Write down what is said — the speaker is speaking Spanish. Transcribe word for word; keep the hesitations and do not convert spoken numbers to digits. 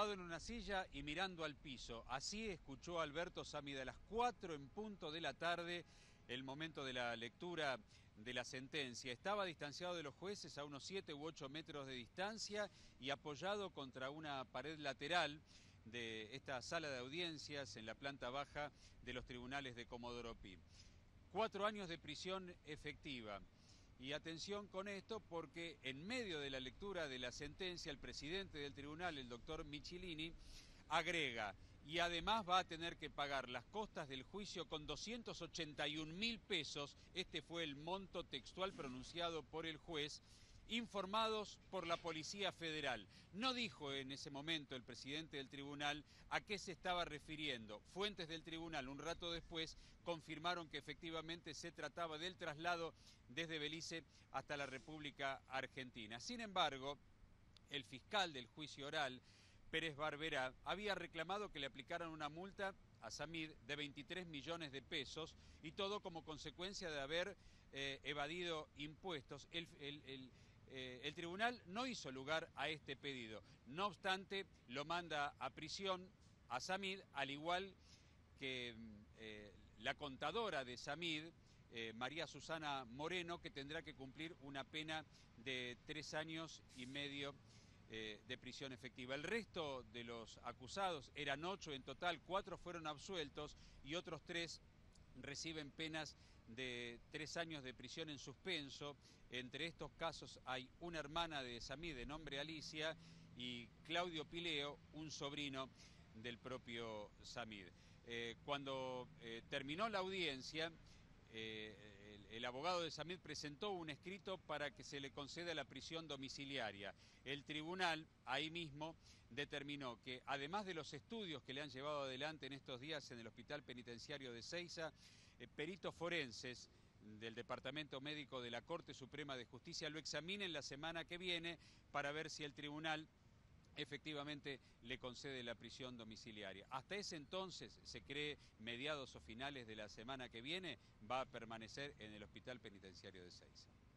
tumbado en una silla y mirando al piso. Así escuchó Alberto Samid a las cuatro en punto de la tarde, el momento de la lectura de la sentencia. Estaba distanciado de los jueces a unos siete u ocho metros de distancia y apoyado contra una pared lateral de esta sala de audiencias en la planta baja de los tribunales de Comodoro Pi. Cuatro años de prisión efectiva. Y atención con esto porque en medio de la lectura de la sentencia el presidente del tribunal, el doctor Michelini, agrega y además va a tener que pagar las costas del juicio con doscientos ochenta y un mil pesos, este fue el monto textual pronunciado por el juez, informados por la Policía Federal. No dijo en ese momento el presidente del tribunal a qué se estaba refiriendo. Fuentes del tribunal un rato después confirmaron que efectivamente se trataba del traslado desde Belice hasta la República Argentina. Sin embargo, el fiscal del juicio oral, Pérez Barberá, había reclamado que le aplicaran una multa a Samid de veintitrés millones de pesos y todo como consecuencia de haber eh, evadido impuestos. El, el, el, eh, el tribunal no hizo lugar a este pedido. No obstante, lo manda a prisión a Samid, al igual que eh, la contadora de Samid, eh, María Susana Moreno, que tendrá que cumplir una pena de tres años y medio Eh, de prisión efectiva. El resto de los acusados, eran ocho en total, cuatro fueron absueltos y otros tres reciben penas de tres años de prisión en suspenso. Entre estos casos hay una hermana de Samid de nombre Alicia y Claudio Pileo, un sobrino del propio Samid. Eh, cuando eh, terminó la audiencia, Eh, el, el abogado de Samid presentó un escrito para que se le conceda la prisión domiciliaria. El tribunal ahí mismo determinó que además de los estudios que le han llevado adelante en estos días en el Hospital Penitenciario de Ezeiza, eh, peritos forenses del Departamento Médico de la Corte Suprema de Justicia lo examinen la semana que viene para ver si el tribunal efectivamente le concede la prisión domiciliaria. Hasta ese entonces, se cree, mediados o finales de la semana que viene, va a permanecer en el Hospital Penitenciario de Ezeiza.